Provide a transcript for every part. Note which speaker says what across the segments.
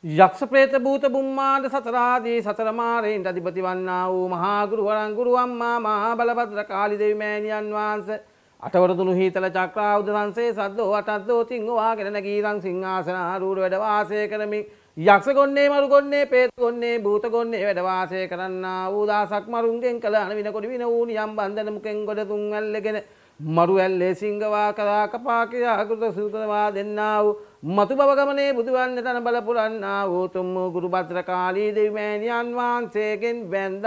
Speaker 1: යක්ෂ ප්‍රේත භූත බුම්මාද සතරාදී සතර මාරේන්ට අධිපති වන්නා වූ මහා ගුරු වරන් ගුරු අම්මා මහා බලපත්‍ර කාලි දෙවි මෑණියන් වහන්සේ අටවරදුණු හීතල චක්‍රායුධ සංසේ සද්දෝ අටද්දෝ තිංගෝ වාගෙන නැගීරන් සිංහාසන ආරූඪ වැඩ වාසය කරමින් යක්ෂ ගොන්නේ මරු ගොන්නේ ප්‍රේත ගොන්නේ භූත ගොන්නේ වැඩ වාසය කරන්නා වූ දාසක් මරුන්ගෙන් කළ අනවින කොට වින වූ නියම් බන්ධන මුකෙන් ගොඩ තුන් ඇල්ලගෙන මරු ඇල්ලේ සිංගවා කරා කපා කියා කෘත සූතවා දෙන්නා වූ මතු බව ගමනේ බුදුවන්නට අන බල පුරන්නා වූ තුම් ගුරු භද්‍ර කාලී දෙවි මෑණියන් වහන්සේගෙන් වැඳ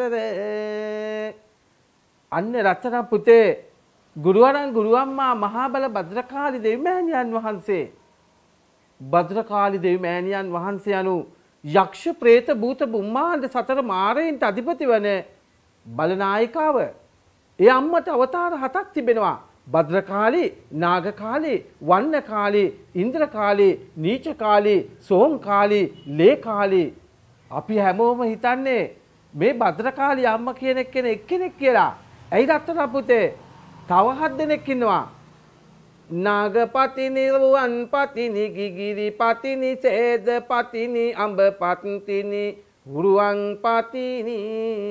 Speaker 1: අවසරේ අන්න රත්තරන් පුතේ ගුරුවරන් ගුරුවම්මා මහා බල භද්‍රකාලි දෙවි මෑණියන් වහන්සේ භද්‍රකාලි දෙවි මෑණියන් වහන්සේ anu යක්ෂ ප්‍රේත භූත බුම්මාන්ද සතර මාරයින්ට අධිපති වන බලනායිකාව. ඒ අම්මට අවතාර 7ක් තිබෙනවා. භද්‍රකාලි, නාගකාලි, වන්නකාලි, ඉන්ද්‍රකාලි, නීචකාලි, සෝම්කාලි, ලේකාලි. අපි හැමෝම හිතන්නේ මේ භද්‍රකාලි අම්ම කියන එක්කෙනෙක් කියලා. ඇයි රත්තරන් පුතේ? තව 7 දෙනෙක් ඉන්නවා. නාගපතිනි රුවන් පතිනි ගිගිරි පතිනි සේද පතිනි අඹ පතිනි රුවන් පතිනි.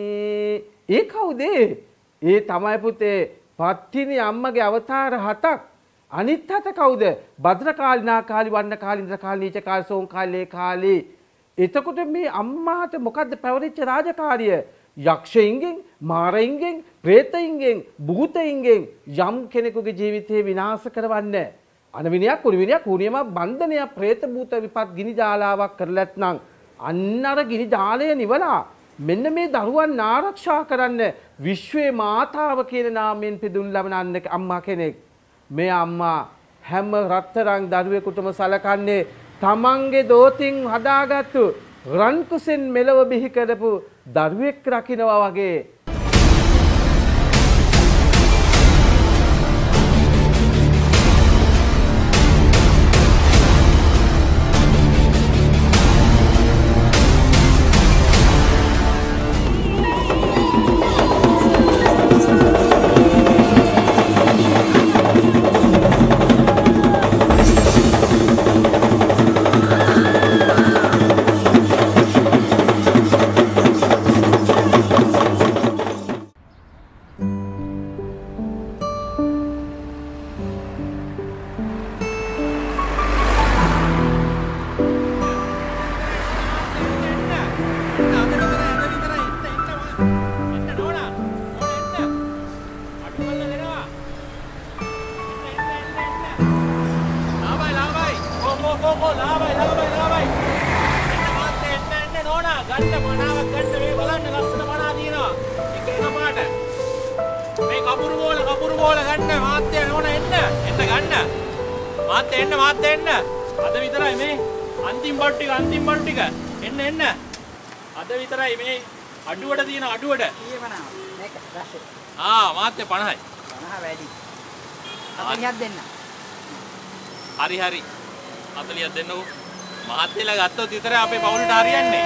Speaker 1: ඒ කවුද? ඒ තමයි පුතේ පත්තිනි අම්මගේ අවතාර 7ක්. අනිත් 7 කවුද? භද්‍රකාලි, නාගකාලි, වන්නකාලි, ඉන්ද්‍රකාලි, නීචකාලි, සෝම්කාලි, ලේකාලි. එතකොට මේ අම්මාට මොකද්ද පැවරිච්ච රාජකාරිය? යක්ෂයින්ගෙන්, මාරයින්ගෙන්, ප්‍රේතයින්ගෙන්, භූතයින්ගෙන් යම් කෙනෙකුගේ ජීවිතේ විනාශ කරවන්න අනවිනයක්, කුරිවිනයක්, කුණියමක්, බන්ධනයක්, ප්‍රේත භූත විපත් ගිනි ජාලාවක් කරලා නැත්නම් අන්න අර ගිනි ජාලය නිවලා මෙන්න මේ දරුවන් ආරක්ෂා කරන්න විශ්වයේ මාතාව කියන නාමයෙන් පිදුම් ලබන අම්මා කෙනෙක්. මේ අම්මා හැම රත්තරන් දරුවෙකුටම සලකන්නේ තමන්ගේ දෝතින් හදාගත්තු රන් කුසෙන් මෙලව බිහි කරපු දරුවෙක් රකින්නවා වගේ.
Speaker 2: හරි හරි 40ක් දෙන්නකෝ මහත්තයලා ගත්තොත් විතරයි අපේ පවුලට හරියන්නේ.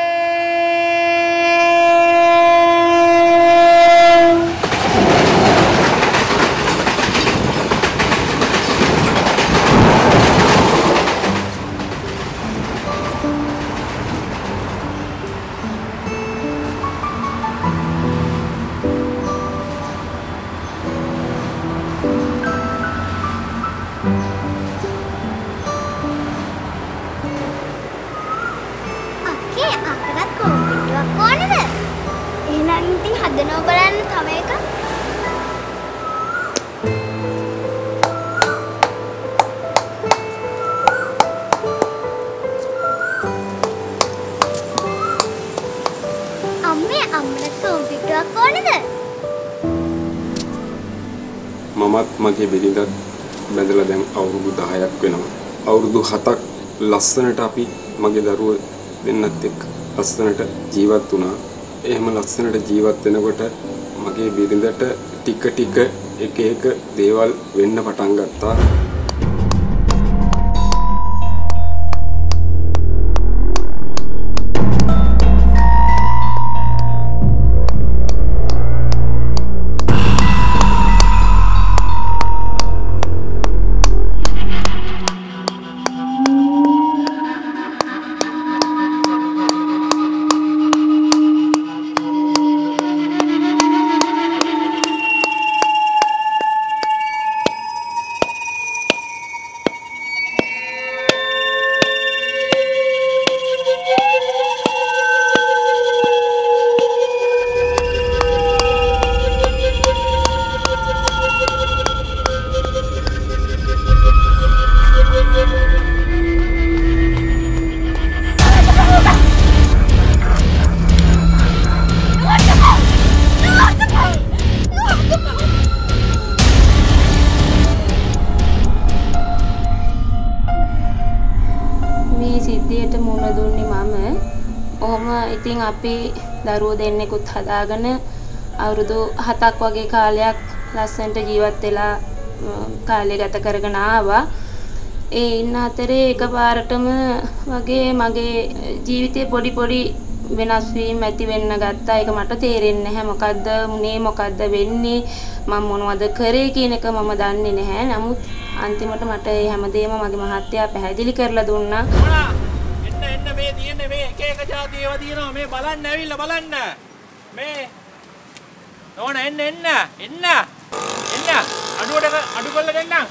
Speaker 3: මගේ බිරිඳත් බැඳලා දැන් අවුරුදු 10ක් වෙනවා. අවුරුදු 7ක් ලස්සනට අපි මගේ දරුවෝ දෙන්නත් එක්ක ලස්සනට ජීවත් වුණා. එහෙම ලස්සනට ජීවත් වෙනකොට මගේ බිරිඳට ටික ටික එක දේවල් වෙන්න පටන් ගත්තා.
Speaker 4: ඉතින් අපි දරුවෝ දෙන්නෙකුත් හදාගෙන අවුරුදු 7ක් වගේ කාලයක් ලස්සනට ජීවත් වෙලා කාලය ගත කරගෙන ආවා. ඒ ඉන්න අතරේ එකපාරටම වගේ මගේ ජීවිතේ පොඩි පොඩි වෙනස් වීම් ඇති වෙන්න ගත්තා. ඒක මට තේරෙන්නේ නැහැ. මොකද්ද මුනේ මොකද්ද වෙන්නේ මම මොනවද කරේ කියන එක මම දන්නේ නැහැ. නමුත් අන්තිමට මට මේ හැමදේම මගේ මහත්තයා පැහැදිලි කරලා දුන්නා.
Speaker 2: එන්න මේ තියෙන්නේ මේ එක එක જાති ඒවා තියෙනවා. මේ බලන්න ඇවිල්ලා බලන්න. මේ ඕන එන්න අඩු කරලා දෙන්නම්.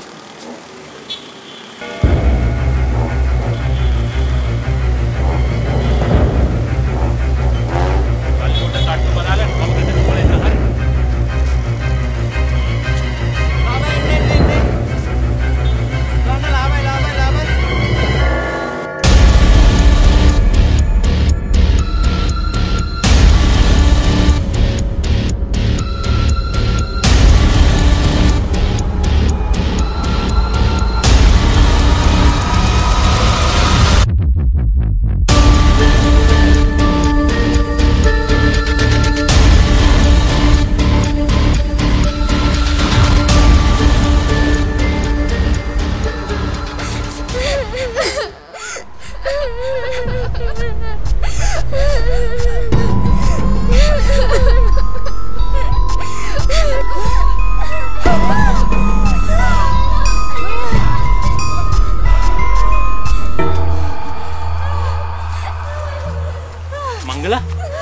Speaker 5: මංගල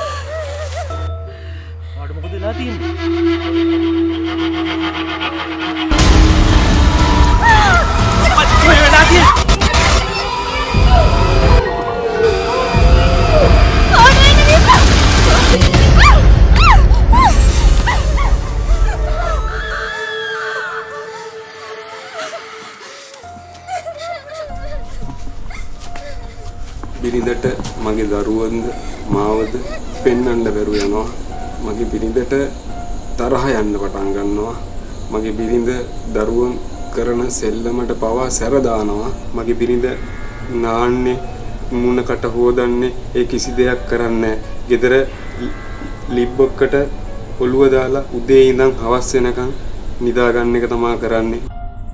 Speaker 5: ඔයාට මොකද වෙලා තියෙන්නේ? මොකද වෙලා තියෙන්නේ?
Speaker 3: බිරිඳට මගේ දරුවන්ද මාවද පෙන්වන්න බැරුව යනවා. මගේ බිරිඳට තරහ යන්න පටන් ගන්නවා. මගේ බිරිඳ දරුවන් කරන සෙල්ලමට පවා සැර දානවා. මගේ බිරිඳ නාන්නේ මුණකට හොදන්නේ ඒ කිසි දෙයක් කරන්නේ නැහැ. ගෙදර ලිබ්බොක්කට ඔළුව දාලා උදේ ඉඳන් හවස් වෙනකන් නිදා ගන්න එක තමයි කරන්නේ.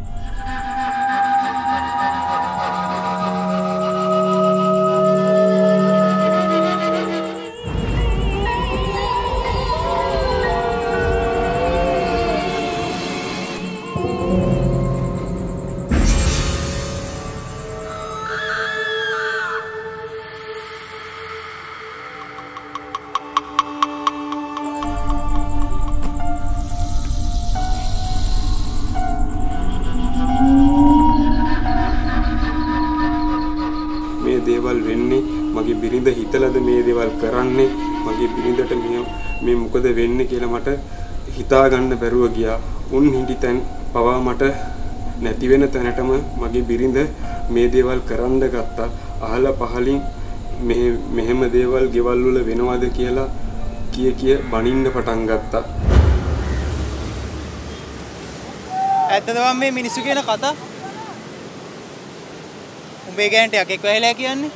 Speaker 3: දේවල් වෙන්නේ මගේ බිරිඳ හිතලද මේ දේවල් කරන්නේ මගේ බිරිඳට මේ මොකද වෙන්නේ කියලා මට හිතා ගන්න බැරුව ගියා. උන් හිටිතෙන් පවා මට නැති වෙන තැනටම මගේ බිරිඳ මේ දේවල් කරන්න ගත්තා. අහලා පහලින් මෙහෙම දේවල් ගෙවල් වල වෙනවද කියලා කිය බනින්න පටන් ගත්තා.
Speaker 6: ඇත්තද මේ මිනිස්සු කියන කතා? උඹේ ගෑන්ට යකෙක් වෙලා කියන්නේ?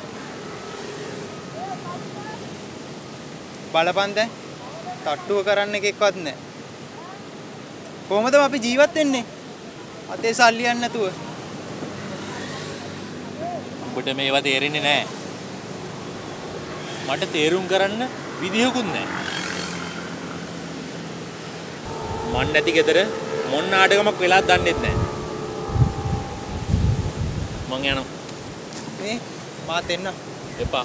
Speaker 6: බලපන් දැන් තට්ටුව කරන්න එකෙක්වත් නැහැ. කොහොමද අපි ජීවත් වෙන්නේ? අතේ සල්ලියක් නැතුව.
Speaker 2: උඹට මේවා තේරෙන්නේ නැහැ. මට තේරුම් කරන්න විදිහකුත් නැහැ. මන් නැති ගෙදර මොන නාටකමක් වෙලාද දන්නෙත් නැහැ. මං යනවා.
Speaker 6: මේ මාත් එන්න.
Speaker 2: එපා.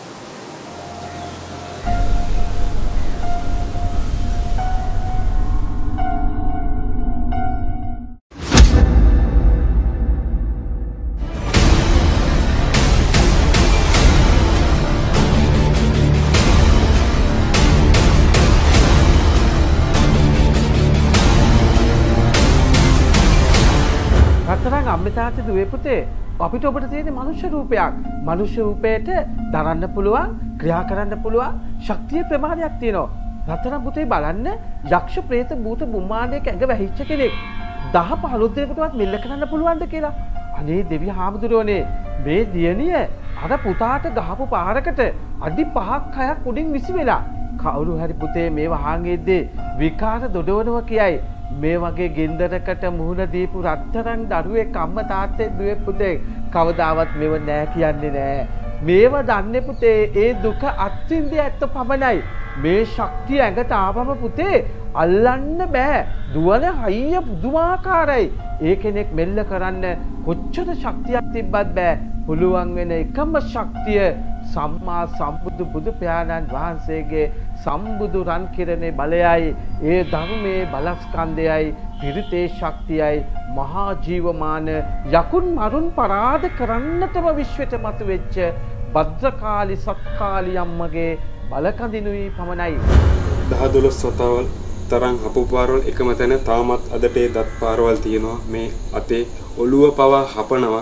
Speaker 1: රත්තරන් අම්මේ තාත්තේ දුවේ පුතේ අපිට ඔබට තියෙන මනුෂ්‍ය රූපයක්. මනුෂ්‍ය රූපයට දරන්න පුළුවන්, ක්‍රියා කරන්න පුළුවන් ශක්තිය ප්‍රමාණයක් තියෙනවා. රත්තරන් පුතේ බලන්න යක්ෂ ප්‍රේත භූත බුම්මාණ්ඩයක ඇඟ වැහිච්ච කෙනෙක් 10-15 දෙනෙකුටවත් මෙල්ල කරන්න පුළුවන්ද කියලා. අනේ දෙවි හාමුදුරුවනේ මේ දියණිය අර පුතාට ගහපු පාරකට අඩි 5ක් 6ක් උඩින් විසි වෙලා. කවුරු හරි පුතේ මේ වහාගෙද්දී විකාර දොඩවනවා කියයි. මේ වගේ ගින්දරකට මුහුණ දීපු රත්තරන් දරුවෙක් අම්ම තාත්තේ දුවේ පුතේ කවදාවත් මේව නෑ කියන්නේ නෑ. මේව දන්නේ පුතේ ඒ දුක අත්විඳිය ඇත්ත පමණයි. මේ ශක්තිය ඇඟට ආවම පුතේ අල්ලන්න බෑ. දුවන හයිය පුදුමාකාරයි. ඒ කෙනෙක් මෙල්ල කරන්න කොච්චර ශක්තියක් තිබ්බත් බෑ. පුළුවන් වෙන එකම ශක්තිය සම්මා සම්බුදු බුදු පියාණන් වහන්සේගේ සම්බුදු රන් කිරණේ බලයයි. ඒ ධර්මයේ බලස්කන්ධයයි පිරිතේ ශක්තියයි මහා ජීවමාන යකුන් මරුන් පරාද කරන්නටම විශ්වයට මතුවෙච්ච භද්‍රකාලි සත්කාලි අම්මගේ බලකඳිනුයි පමණයි.
Speaker 3: 10-12 වතාවල් තරම් හපු පාරවල් එකම තැන තාමත් අදට ඒ දත් පාරවල් තියෙනවා. මේ අතේ ඔළුව පවා හපනවා.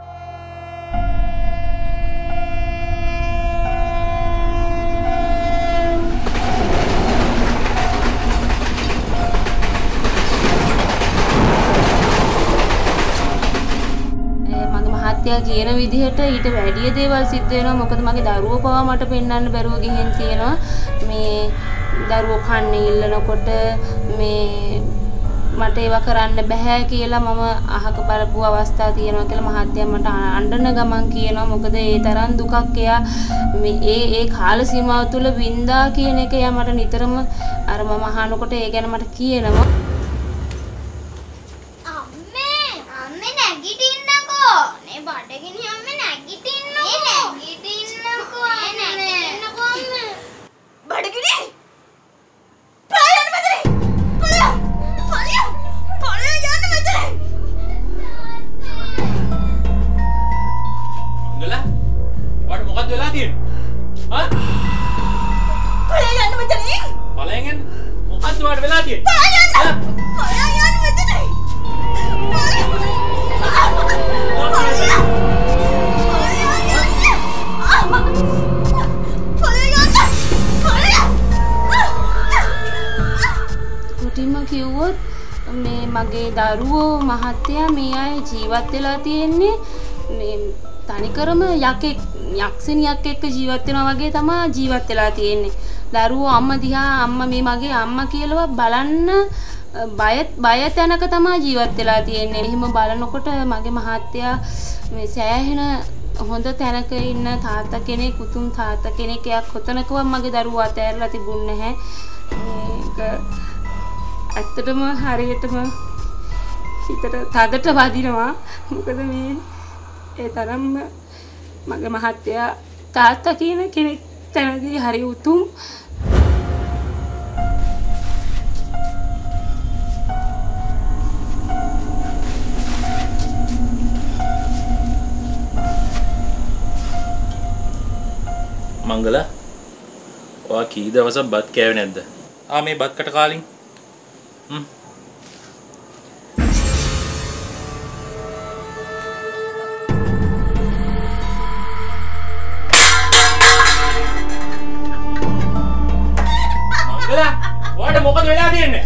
Speaker 4: කියන විදිහට ඊට වැඩිය දේවල් සිද්ධ වෙනවා. මොකද මගේ දරුවෝ පවා මට පෙන්වන්න බැරුව ගිහින් තියෙනවා. මේ දරුවෝ කන්නේ ඉල්ලනකොට මේ මට ඒවා කරන්න බෑ කියලා මම අහක බලපු අවස්ථා තියෙනවා කියලා මහත්තයා මට අඬන ගමන් කියනවා. මොකද ඒ තරම් දුකක් එයා මේ ඒ කාල සීමාව තුළ වින්දා කියන එක එයා මට නිතරම අර මම අහනකොට ඒ ගැන මට කියනවා. මගේ දරුවෝ මහත්තයා මේ අය ජීවත් වෙලා තියෙන්නේ මේ තනිකරම යක්ෂණියක් එක්ක ජීවත් වෙනවා වගේ තමයි ජීවත් වෙලා තියෙන්නේ. දරුවෝ අම්මා දිහා අම්මා මේ මගේ අම්මා කියලා බලන්න බය තැනක තමයි ජීවත් වෙලා තියෙන්නේ. එහෙම බලනකොට මගේ මහත්තයා මේ සෑහෙන හොඳ තැනක ඉන්න තාත්තා කෙනෙක් උතුම් තාත්තා කෙනෙක් එයා කොතනකවත් මගේ දරුවෝ අතෑරලා තිබුණේ නැහැ. ඒක ඇත්තටම හරියටම හිතට තදට වදිනවා. මොකද මේ ඒ තරම්ම මගේ මහත්තයා තාත්තා කියන කෙනෙක් තැනදී හරි උතුම්.
Speaker 2: මංගල ඔයා කී දවසක් බත් කෑවේ නැද්ද? මේ බත්කට කාලින් මොකද වෙලා තියෙන්නේ?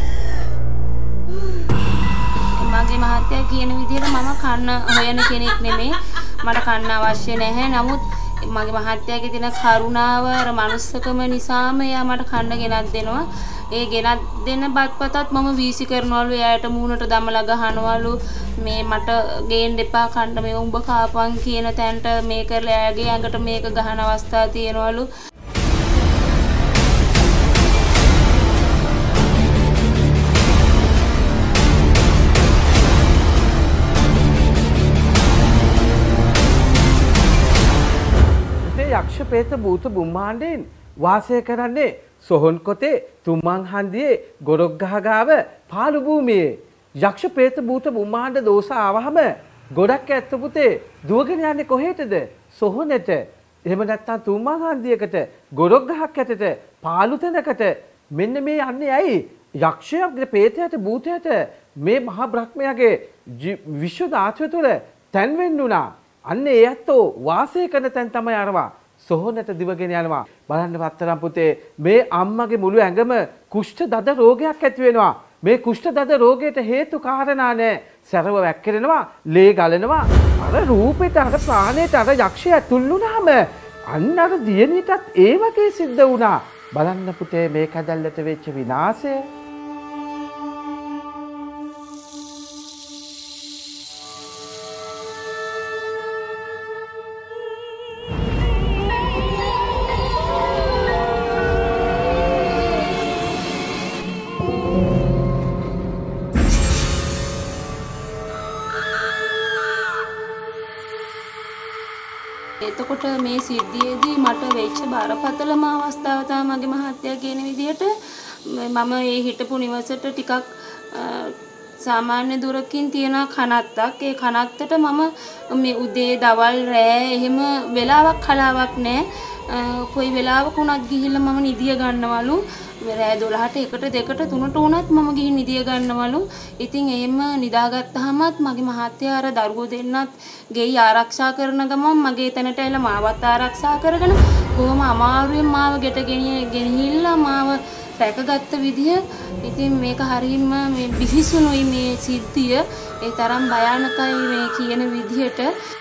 Speaker 4: මගේ මහත්තයා කියන විදිහට මම කන්න හොයන කෙනෙක් නෙමෙයි. මට කන්න අවශ්‍ය නැහැ. නමුත් මගේ මහත්තයාගේ තියෙන කරුණාව අර මනුස්සකම නිසාම එයා මට කන්න ගෙනත් දෙනවා. ඒ ගෙනත් දෙන බත්පතත් මම වීසි කරනවලු. එයාට මූණට දමලා ගහනවලු. මේ මට ගේන්න එපා කන්න මේ උඹ කාපන් කියන තැනට මේ කරලා එයාගේ ඇඟට මේක ගහන අවස්ථා තියෙනවලු.
Speaker 1: යක්ෂ ප්‍රේත භූත බුම්මාණ්ඩෙන් වාසය කරන්නේ සොහොන් කොටේ තුමන් හන්දියේ ගොරොක්ගහ ගාව පාළු භූමියේ. යක්ෂ ප්‍රේත භූත බුම්මාණ්ඩ දෝෂ ආවහම ගොඩක් ඇත්ත පුතේ දුවගෙන යන්නේ කොහෙටද? සොහොනට. එහෙම නැත්නම් තුමන් හන්දියකට ගොරොක්ගහක් ඇතට පාළු තැනකට. මෙන්න මේ යන්නේ ඇයි? යක්ෂයාගේ ප්‍රේතයට භූතයට මේ මහා බ්‍රහ්මයාගේ විශ්ව ධාතුව තුළ තැන් වෙන්නුණා. අන්න ඒ ඇත්තෝ වාසය කරන තැන් තමයි අරවා. සොහොනට දිවගෙන යනවා. බලන්න වත්තරම් පුතේ මේ අම්මගේ මුළු ඇඟම කුෂ්ඨ දද රෝගයක් ඇති වෙනවා. මේ කුෂ්ඨ දත රෝගයට හේතු කාරණා නෑ. සැරව වැක්කිරෙනවා, ලේ ගලනවා. අර රූපෙට අර ප්‍රාණයට අර යක්ෂය ඇතුල් වුණාම අන්න අර දියණියටත් ඒ වගේ සිද්ධ වුණා. බලන්න පුතේ මේ කැදල්ලට වෙච්ච විනාශය.
Speaker 4: එතකොට මේ සිද්ධියේදී මට වෙච්ච බරපතලම අවස්ථාව තමයි මගේ මහත්තයා කියන විදිහට මම ඒ හිටපු නිවසට ටිකක් සාමාන්‍ය දුරකින් තියෙන කනත්තක්. ඒ කනත්තට මම මේ උදේ දවල් රෑ එහෙම වෙලාවක් කලාවක් නැහැ. කොයි වෙලාවක වුණත් ගිහිල්ලා මම නිදිය ගන්නවලු. රෑ 12ට 1ට 2ට 3ට වුණත් මම ගිහින් නිදිය ගන්නවලු. ඉතින් එහෙම නිදාගත්තාමත් මගේ මහත්තයා අර දරුවෝ දෙන්නත් ගෙයි ආරක්ෂා කරන ගමන් මගේ තැනට එලා මාවත් ආරක්ෂා කරගෙන කොහොම අමාරුවෙන් මාව ගෙට ගෙනහිල්ලා මාව රැකගත්ත විදිය. ඉතින් මේක හරියම මේ බිහිසුණුයි මේ සිද්ධිය. ඒ තරම් භයානකයි මේ කියන විදියට.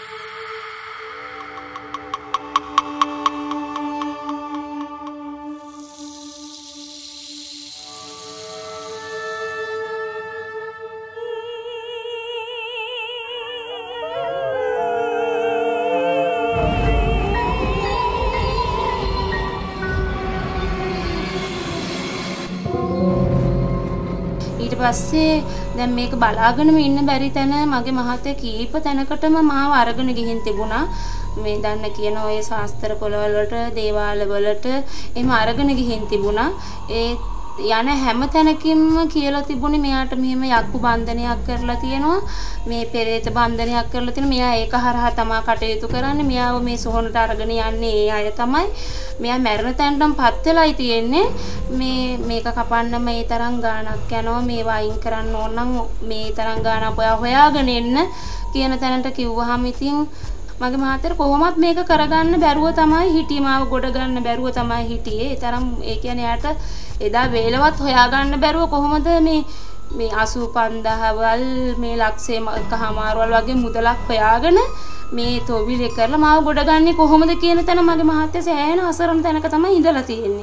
Speaker 4: පස්සේ දැන් මේක බලාගෙනම ඉන්න බැරි තැන මගේ මහත්තයා කීප තැනකටම මාව අරගෙන ගිහින් තිබුණා. මේ දන්න කියන ඔය ශාස්ත්‍ර පොළවල් වලට දේවාල වලට එහෙම අරගෙන ගිහින් තිබුණා. ඒ යන හැම තැනකින්ම කියලා තිබුණේ මෙයාට මෙහෙම යක්කු බන්ධනයක් කරලා තියෙනවා. මේ පෙරේත බන්ධනයක් කරලා තියෙනවා. මෙයා ඒක හරහා තමයි කටයුතු කරන්නේ. මෙයාව මේ සොහොනට අරගෙන යන්නේ ඒ අය තමයි. මෙයා මැරෙන තැනටම පත් වෙලායි තියෙන්නේ. මේක කපන්න මේ තරම් ගාණක් යනවා. මේ වයින් කරන්න ඕන නම් මේ තරම් ගාණක් හොයාගෙන එන්න කියන තැනට කිව්වහම ඉතින් මගේ මහත්තයා කොහොමත් මේක කරගන්න බැරුව තමයි හිටියේ. මාව ගොඩ ගන්න බැරුව තමයි හිටියේ. ඒ තරම් ඒ කියන්නේ යාට එදා වේලවත් හොයාගන්න බැරුව කොහොමද මේ 85000 වල් මේ ලක්ෂේ කහමාරවල් වගේ මුදලක් හොයාගෙන මේ තොවිලේ කරලා මාව ගොඩ ගන්නේ කොහොමද කියන තැන මගේ මහත්තයා සෑහෙන අසරණ තැනක තමයි ඉඳලා තියෙන්නේ.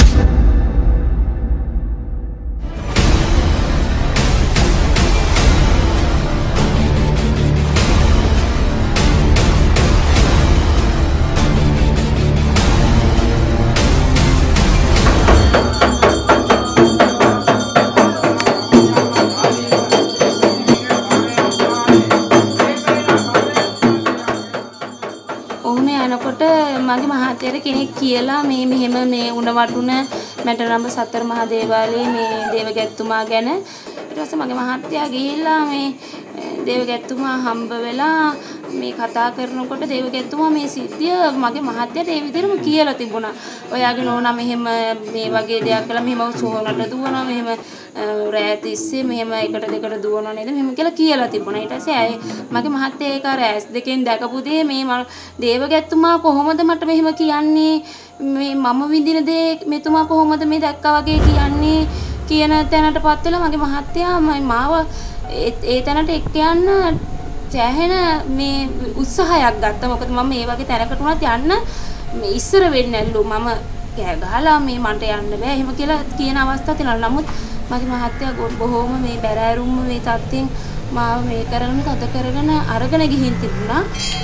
Speaker 4: මගේ මහත්තයාට කෙනෙක් කියලා මේ මෙහෙම මේ උණවටුන මැටරම්බ සතර මහා දේවාලයේ මේ දේවගැත්තුමා ගැන ඊට පස්සේ මගේ මහත්තයා ගිහිල්ලා මේ දේවගැත්තුමා හම්බ වෙලා මේ කතා කරනකොට දේවගැත්තුමා මේ සිද්ධිය මගේ මහත්තයාට ඒ විදිහටම කියලා තිබුණා. ඔයාගේ නෝනා මෙහෙම මේ වගේ දෙයක් කළා මෙහෙම සෝනට දුවනවා මෙහෙම රෑ තිස්සේ මෙහෙම එකට දෙකට දුවනවා නේද මෙහෙම කියලා තිබුණා. ඊට පස්සේ මගේ මහත්තයා ඒක අර ඇස් දෙකෙන් දැකපු දේ මේ දේවගැත්තුමා කොහොමද මට මෙහෙම කියන්නේ මේ මම විඳින දේ මෙතුමා කොහොමද මේ දැක්කා වගේ කියන්නේ කියන තැනටපත් වෙලා මගේ මහත්තයා මාව ඒ තැනට එක්ක යන්න සෑහෙන මේ උත්සාහයක් ගත්තා. මොකද මම මේ වගේ තැනකට උනත් යන්න ඉස්සර වෙන්නේ නැල්ලු. මම කෑ ගහලා මේ මන්ට යන්න බෑ එහෙම කියලා කියන අවස්ථා තියෙනවා. නමුත් මගේ මහත්තයා බොහොම මේ බැරෑරුම්ම මේ තත්ත්වෙන් මාව මේ කරගෙන තද කරගෙන අරගෙන ගිහින් තිබුණා.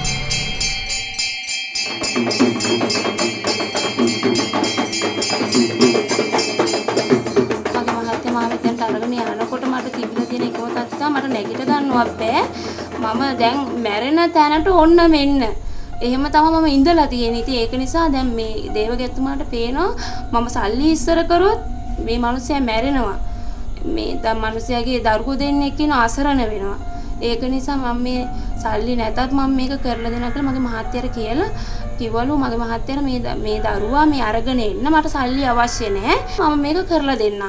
Speaker 4: යනකොට මට තිබිලා තියෙන එකම තත්ත්වය මට නැගිට ගන්නවත් බෑ. මම දැන් මැරෙන තැනට ඔන්න මෙන්න. එහෙම තමයි මම ඉඳලා තියෙන්නේ. ඉතින් ඒක නිසා දැන් මේ දේවගැත්තුමාට පේනවා මම සල්ලි ඉස්සර කරොත් මේ මිනිස්සයා මැරෙනවා. මේ දැන් මිනිස්සයාගේ දරුවෝ දෙන්නෙක් ඉන්න අසරණ වෙනවා. ඒක නිසා මම මේ සල්ලි නැතත් මම මේක කරලා දෙනවා කියලා මගේ මහත්තයාට කියලා කිව්වලු. මගේ මහත්තයාට මේ දරුවා මේ අරගෙන එන්න මට සල්ලි අවශ්‍ය නැහැ. මම මේක කරලා දෙන්නම්.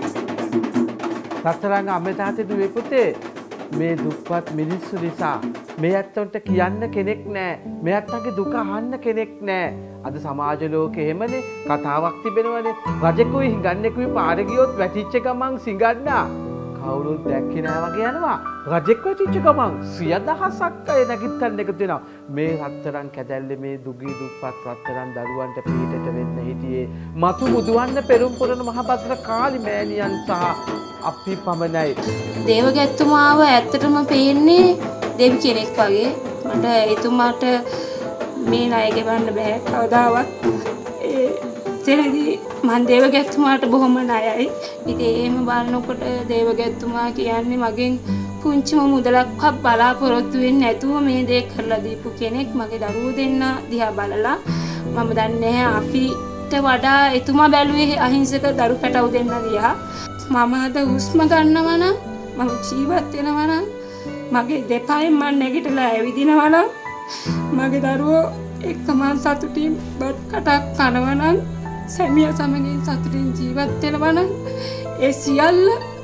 Speaker 1: සතරංග අම්මේ තාත්තේ දුවේ පුතේ මේ දුප්පත් මිනිස්සු නිසා මේ ඇත්තන්ට කියන්න කෙනෙක් නැහැ. මේ ඇත්තන්ගේ දුක අහන්න කෙනෙක් නැහැ. අද සමාජ ලෝකෙ එහෙමනේ කතාවක් තිබෙනවනේ. රජෙකුයි හිඟන්නෙකුයි පාර ගියොත් වැටිච්ච ගමන් සිඟන්නා කවුරුත් දැක්කේ නැහැ වගේ යනවා. රජෙක් වැටිච්ච ගමන් 100,000ක් අය නැගිට්ටන්න එකතු වෙනවා. මේ රත්තරන් කැදැල්ලේ මේ දුගී දුප්පත් රත්තරන් දරුවන්ට පිටට වෙන්න හිටියේ මතු බුදුවන්න පෙරම් පුරන මහබද්ද කාලි මෑණියන් සහ අපි පමණයි.
Speaker 4: දේවගැත්තුමාව ඇත්තටම පේන්නේ දෙවි කෙනෙක් වගේ. මට එතුමාට මේ ණය ගෙවන්න බෑ කවදාවත්. එතනදී මම දේවගැත්තුමාට බොහොම ණයයි. ඉතින් එහෙම බලනකොට දේවගැත්තුමා කියන්නේ මගෙන් පුංචිම මුදලක්වත් බලාපොරොත්තු වෙන්නේ නැතුව මේ දේ කරලා දීපු කෙනෙක්. මගේ දරුවෝ දෙන්න දිහා බලලා මම දන්නේ අපිට වඩා එතුමා බැලුවේ අහිංසක දරු පැටවු දෙන්න දිහා. මම අද හුස්ම ගන්නවා නම් මම ජීවත් වෙනවා නම් මගේ දෙපයින් මම නැගිටලා ඇවිදිනවා නම් මගේ දරුවෝ එක්ක මම සතුටින් බත් කටක් කනවා නම් සැමියා සමගින් සතුටින් ජීවත් වෙනවා නම් ඒ සියල්ල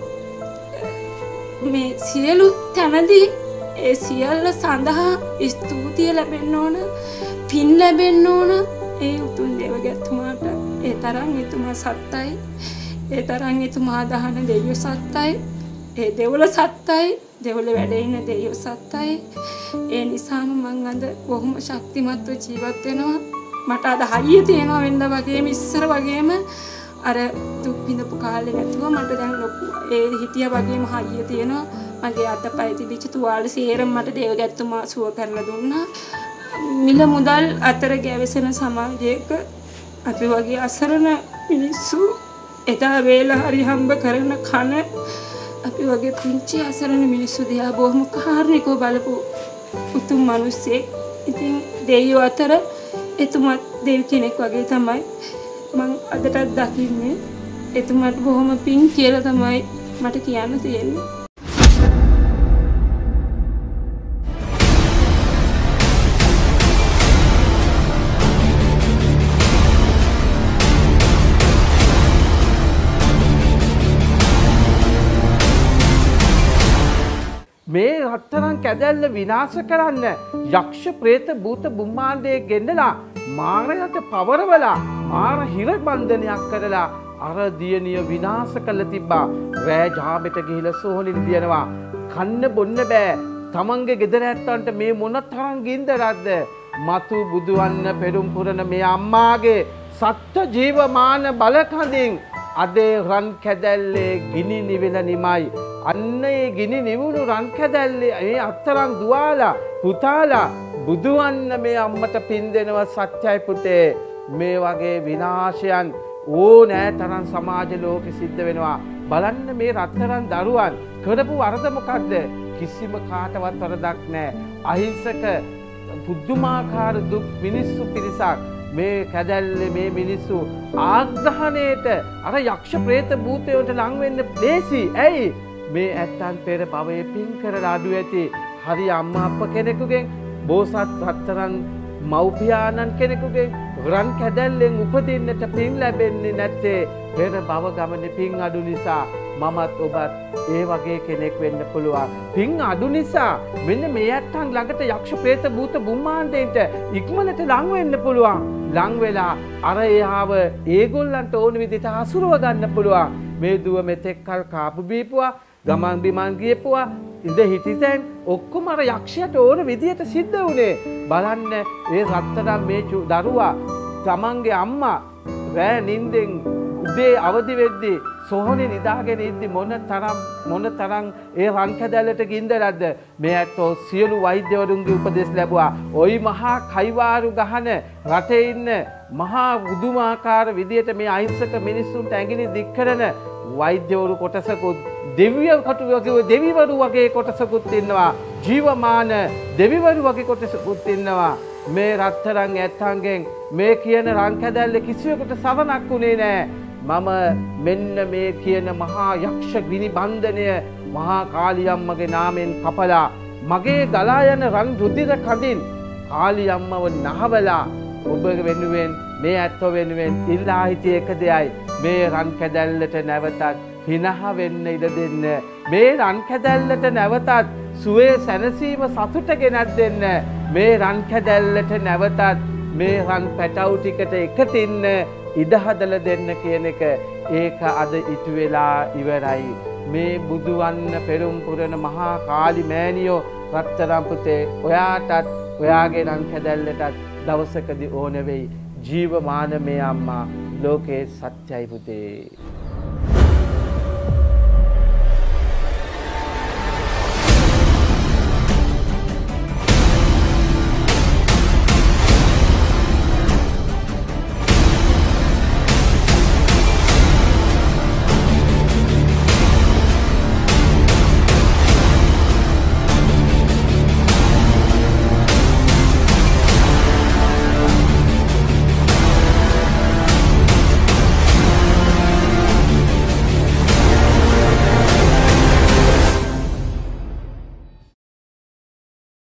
Speaker 4: මේ සියලු තැනදී ඒ සියල්ල සඳහා ස්තුතිය ලැබෙන්න ඕන, පින් ලැබෙන්න ඕන ඒ උතුම් දේවගැත්තුමාට. ඒ තරම් එතුමා සත්තයි. ඒ තරම් එතුමා දහන දෙවියෝ සත්තයි. ඒ දෙවොල සත්තයි. දෙවොල වැඩ ඉන්න දෙවියෝ සත්තයි. ඒ නිසාම මං අද බොහොම ශක්තිමත්ව ජීවත් වෙනවා. මට අද හයිය තියෙනවා වෙන්න වගේම ඉස්සර වගේම අර දුක් විඳපු කාලේ නැතුව මට දැන් ලොකු ඒ හිටියා වගේම හයිය තියෙනවා. මගේ අතපය තිබිච්ච තුවාල සේරම මට දේවගැත්තුමා සුව කරලා දුන්නා. මිල මුදල් අතර ගැවසෙන සමාජයක අපි වගේ අසරණ මිනිස්සු එදා වේලා හරි හම්බ කරන කන අපි වගේ පුංචි අසරණ මිනිස්සු දිහා බොහොම කාරුණිකව බලපු උතුම් මිනිස්සෙක්. ඉතින් දෙවියෝ අතර එතුමත් දෙවි කෙනෙක් වගේ තමයි මං අදටත් දකින්නේ. එතුමට බොහොම පිං කියලා තමයි මට කියන්න තියෙන්නේ.
Speaker 1: මේ රත්තරන් කැදැල්ල විනාශ කරන්න යක්ෂ ප්‍රේත භූත බුම්මාණ්ඩයේ ගෙන්නලා මාරයට පවරවලා මාර හිර බන්ධනයක් කරලා අර දියණිය විනාශ කළ තිබ්බා. රෑ ජාබෙට ගිහිලා සෝහලින් දිනනවා. කන්න බොන්න බෑ. තමන්ගේ ගෙදර ඇත්තන්ට මේ මොන තරම් ගින්දරක්ද? මතු බුදුවන්න පෙරම් පුරන මේ අම්මාගේ සත්‍ය ජීවමාන බලකඳින් අදේ රන් කැදැල්ලේ ගිනි නිවෙල නිමයි. අන්න ඒ ගිනි නිවුණු රන් කැදැල්ලේ මේ අත්තරන් දුවාලා පුතාලා බුදුවන්න මේ අම්මට පින් දෙනවා සත්‍යයි පුතේ. මේ වගේ විනාශයන් ඕනෑ තරම් සමාජ ලෝකෙ සිද්ධ වෙනවා. බලන්න මේ රත්තරන් දරුවන් කරපු වරද මොකද්ද? කිසිම කාටවත් වරදක් නැහැ. අහිංසක පුදුමාකාර දුක් මිනිස්සු පිරිසක් මේ කැදැල්ලේ මේ මිනිස්සු ආග්‍රහණයට අර යක්ෂ ප්‍රේත භූතයන්ට ලං වෙන්න ලේසි. ඇයි? මේ ඇත්තන් පෙර භවයේ පින් කරලා අඩු ඇති. හරි අම්මා අප්ප කෙනෙකුගෙන් බෝසත් රත්තරන් මව්පියාණන් කෙනෙකුගෙන් රන් කැදැල්ලෙන් උපදින්නට පින් ලැබෙන්නේ නැත්තේ පෙර භව ගමනේ පින් අඩු නිසා. මමත් ඔබත් ඒ වගේ කෙනෙක් වෙන්න පුළුවන්. පින් අඩු නිසා මෙන්න මේ ඇත්තන් ළඟට යක්ෂ ප්‍රේත භූත බුම්මාණ්ඩේට ඉක්මනට ලං වෙන්න පුළුවන්. ලං වෙලා අර එහාව ඒගොල්ලන්ට ඕන විදිහට හසුරව ගන්න පුළුවන්. මේ දුව මෙතෙක් කල් කාපු බීපුවා ගමන් බිමන් ගියපුවා ඉඳ හිටිතෙන් ඔක්කොම අර යක්ෂයට ඕන විදිහට සිද්ධ වුණේ. බලන්න ඒ රත්තරන් මේ දරුවා තමන්ගේ අම්මා රෑ නිින්දෙන් උදේ අවදි වෙද්දී සොහොනේ නිදාගෙන ඉද්දි මොන තරම් ඒ රන් කැදැල්ලට ගින්දරක්ද? මේ ඇත්තෝ සියලු වෛද්‍යවරුන්ගේ උපදෙස් ලැබුවා. ওই මහා කයිවාරු ගහන රටේ ඉන්න මහා බුදුමාකාර විදියට මේ අහිංසක මිනිස්සුන්ට ඇඟිලි දික් කරන වෛද්‍යවරු කොටසකුත් දෙවිවරු වගේ කොටසකුත් ඉන්නවා. ජීවමාන දෙවිවරු වගේ කොටසකුත් ඉන්නවා. මේ රත්තරන් ඇත්තන්ගෙන් මේ කියන රන් කැදැල්ල කිසිවෙකුට සවනක් උනේ නෑ. මම මෙන්න මේ කියන මහා යක්ෂ ගිනි බන්ධනය මහා කාලියම්මගේ නාමෙන් කපලා මගේ ගලා යන රන් රුධිර කඳින් කාලියම්මව නහවලා ඔබ වෙනුවෙන් මේ ඇත්තෝ වෙනුවෙන් ඉල්ලා හිටිය එක දෙයයි. මේ රන් කැදැල්ලට නැවතත් හිනහ වෙන්න ඉඩ දෙන්න. මේ රන් කැදැල්ලට නැවතත් සුවේ සැනසීම සතුට ගෙනත් දෙන්න මේ රන් කැදැල්ලට නැවතත් මේ රන් පැටව් ටිකට එකතින්න ඉඩ හදලා දෙන්න කියන එක ඒක අද ඉටු වෙලා ඉවරයි. මේ බුදුවන්න පෙරම් පුරන මහා කාලි මෑණියෝ රත්තරන් පුතේ ඔයාටත් ඔයාගේ රන් කැදැල්ලටත් දවසකදී ඕන වෙයි. ජීවමාන මේ අම්මා ලෝකේ සත්‍යයි පුතේ.